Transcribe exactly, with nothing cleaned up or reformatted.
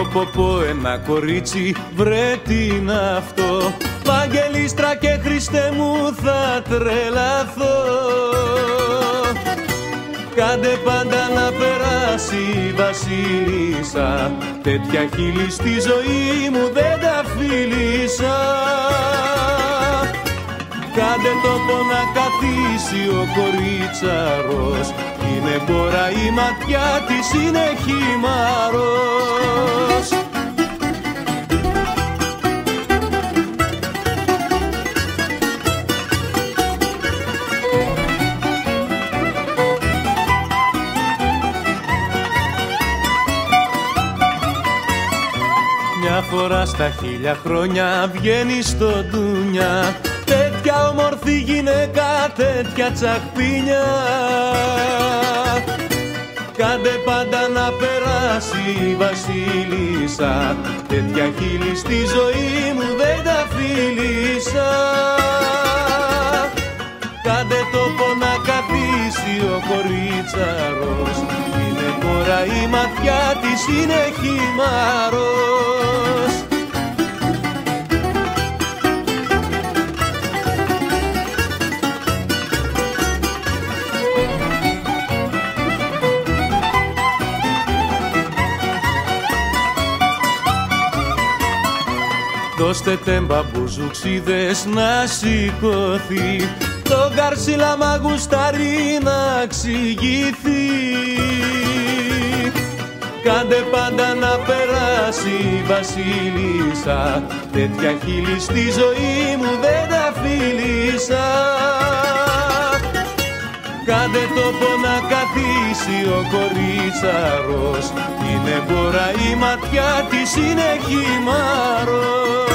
πω πω ένα κορίτσι, βρε τι είναι αυτό, Βαγγελίστρα και Χριστέ μου θα τρελαθώ. Κάντε πάντα να περάσει η βασίλισσα, τέτοια χείλη στη ζωή μου δεν τα φίλησα. Κάντε τόπο να καθίσει ο κορίτσαρος, είναι μπόρα η ματιά της, είναι χυμαρός. Μια φορά στα χίλια χρόνια βγαίνει στο ντουνιά, τέτοια όμορφη γυναίκα, τέτοια τσαχπίνια. Κάντε πάντα να περάσει η βασίλισσα, τέτοια χείλη στη ζωή μου δεν τα φίλησα. Κάντε τόπο να καθίσει ο κορίτσαρος, είναι μπόρα η ματιά της, είναι χυμαρός. Δώστε τέμπα μπουζουξίδες να σηκωθεί, το Γκαρσίλαμα γουστάρει να εξηγηθεί. Κάντε πάντα να περάσει η βασίλισσα, τέτοια χείλη στη ζωή μου δεν τα φίλησα. Κάντε τόπο να καθίσει ο κορίτσαρος, είναι μπόρα η ματιά της, είναι χυμαρός.